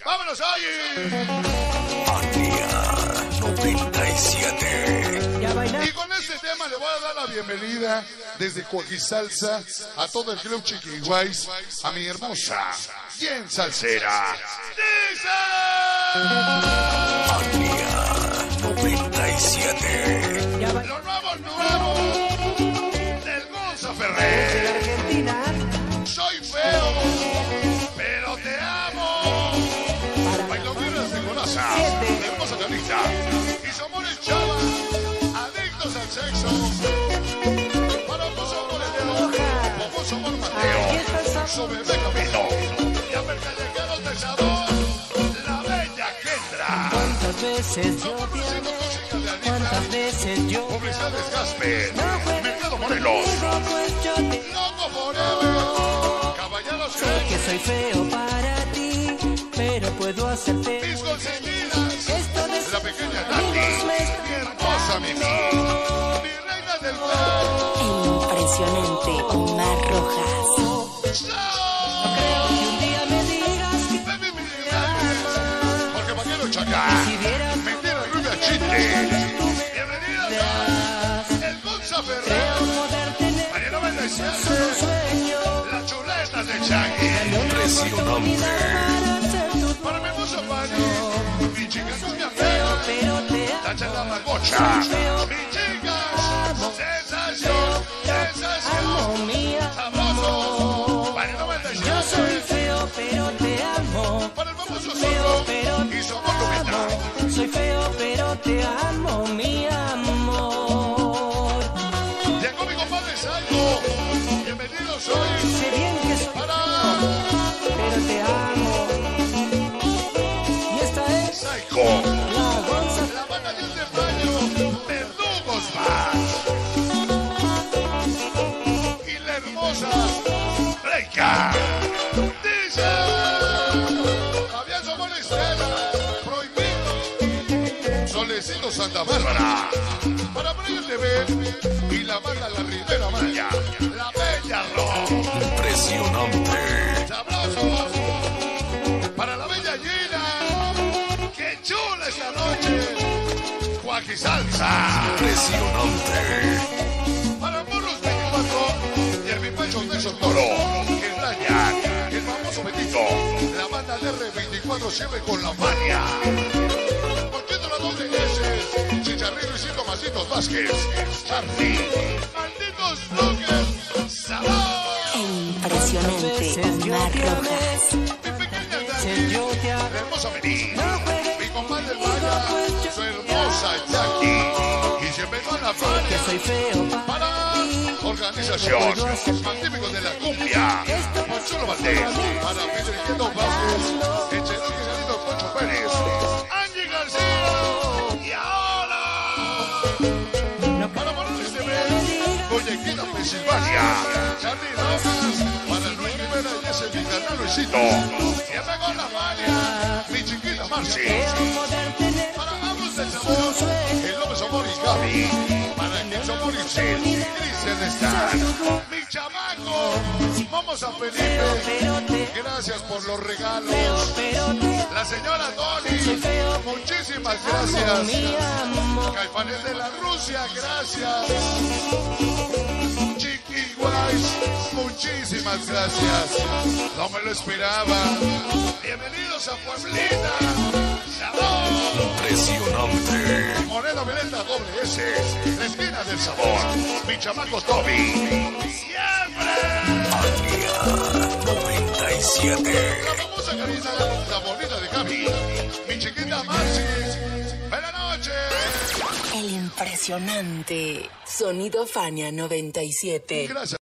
¡Vámonos ahí! Fania 97. Y con este tema le voy a dar la bienvenida desde Coajisalsa a todo el club Chiquiguays, a mi hermosa, bien salsera. ¡Dice! Fania 97. Los nuevos del Gonza Ferrer. Soy feo, pero te amo. Bailoteras de Colaza, hermosa Carlita. Y somos chavas, adictos al sexo. Para vos somos Leo, vos somos Mateo. Su bebé Camilo. Y a mercadejeros de sabor, la bella Kendra. ¿Cuántas veces yo Somos te Luisito amé? Música de Anita. ¿Cuántas veces yo te Publicidades amé? Gasper. Mercado Morelos. Pues yo te Loco Forever. Caballeros sé que soy feo para ti, pero puedo hacerte Mis consentidas. esto de La pequeña Nati. Mi hermosa Mimi. Mi reina del web. Impresionante, Omar Rojas. creo que un día me digas que Baby, mi amas. Porque vaquero chacal. si vieras Mentira, rubia chiste. Bienvenida a El Gonza Ferrer. poder tener María 97. un sueño Las chuletas de Chagui. Impresionante. para ser tu Para mi hermosa Pani. Mi chica no me apega. pero te La chala malgocha. Mi chica. Sensación. Sensación. amo, mía. Sabroso. Para el Yo 97. soy feo, pero te amo. Para el famoso Feo, zorro. pero Y somos Lupita. soy feo, pero te amo, mi amor. Llegó mi compadre Saigo. Bienvenido soy. Sé bien que soy Para pero te amo. Y esta es Saigo. la Gonza. La banda de este baño. Verdugos más. Y la hermosa Reika. Dice. Javier Somos Estela. Prohibido. Solecito Santa Bárbara. Para Brian TV. Y la banda La Ribera Maya. La Bella Rock. Impresionante. ¡Sabrosos! Para la bella Gina. ¡Qué chula esta noche! Cuajisalsa. Impresionante. Para Morros 24 y el mi pecho de Toro. Que Brian, el famoso Betito. La banda de R24 siempre con la Fania. Contiendo la doble S. Chicharrero y 5 Masitos Vázquez. Charlie. Malditos Lucas. ¡Sabor! Impresionante, Omar Rojas. Mi pequeña Dani. Yo te amo. La hermosa Mení. Mi compadre Maya. Su hermosa Jackie. Y siempre con la Que Fania. soy feo Para organización. Magníficos de la cumbia. Consuelo Valdés. Para Pedro Izquierdo Vázquez. Echenique Galito Concho Pérez. Angie García. Y ahora. Para Morales TV. Coyequina, Pensilvania. Charlie Rojas. Para Luis Rivera y ese mi canal Luisito. Siempre con la Fania. Mi chiquita Marci. poder tener Para Ambos del Sabor, el López Amor y Gaby. Para el Amor y Sil, Cristian Stan. Mi chamaco, vamos a Felipe. Gracias por los regalos. La señora Dolly, muchísimas gracias. Caifanes de la Rusia, gracias. Chiquiguays, muchísimas gracias. No me lo esperaba. Bienvenidos a Pueblita. ¡Sabor! Impresionante. Moneda Violeta doble S, la esquina del sabor. Mi chamaco Toby. ¡Siempre! Fania 97. La famosa Karina, la bonita de Gaby. Mi chiquita Marci. ¡Buenas noches! El impresionante Sonido Fania 97. Gracias.